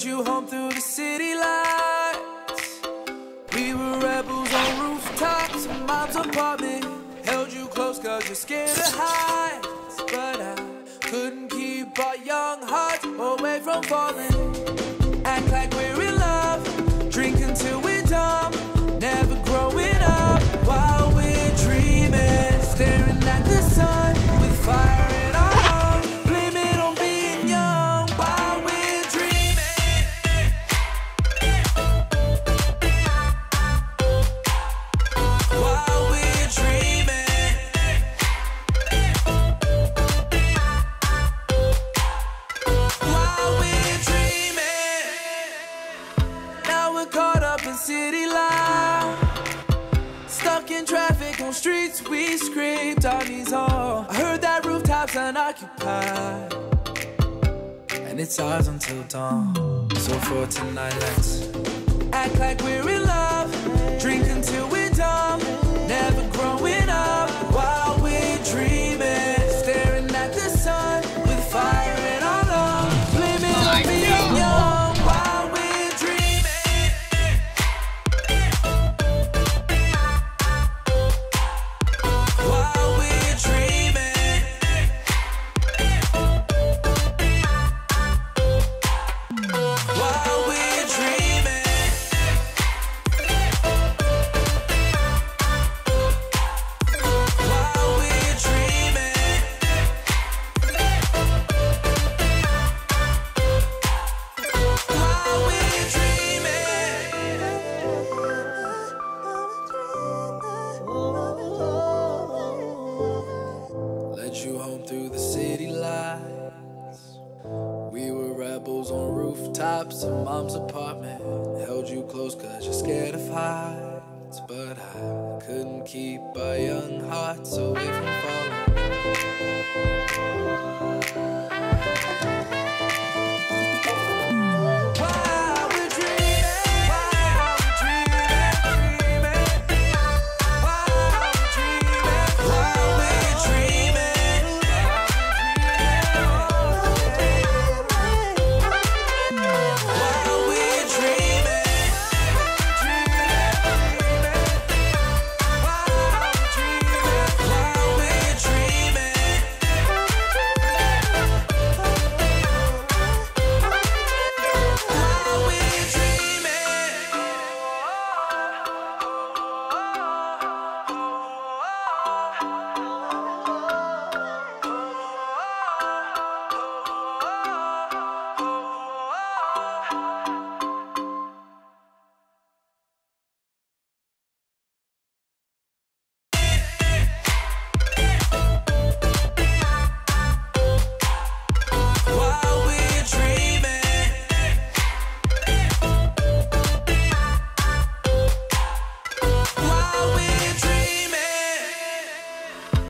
you home through the city lights. We were rebels on rooftops in mom's apartment. Held you close cause you're scared of heights. But I couldn't keep our young hearts away from falling. Act like we're in love, drink until we're dumb. Never growing up while we're dreaming. Staring at the sun with fire in our lungs. Blame it on being young while we're dreaming. While we're dreaming. While we're dreaming. Now we're caught up in city life. Stuck in traffic on streets we scraped our knees on. I heard that rooftops unoccupied, and it's ours until dawn. So for tonight let's act like we're in love, drink until we're dumb. Never growing up while we're dreaming. Staring at the sun with fire in our lungs. Blame it on being young while we're dreaming. While we're dreaming. While we're dreaming. While we're dreaming. While we're dreaming. Led you home through the city lights. We were rebels on rooftops in mom's apartment. Held you close cause you're scared of heights. But I couldn't keep our young hearts away from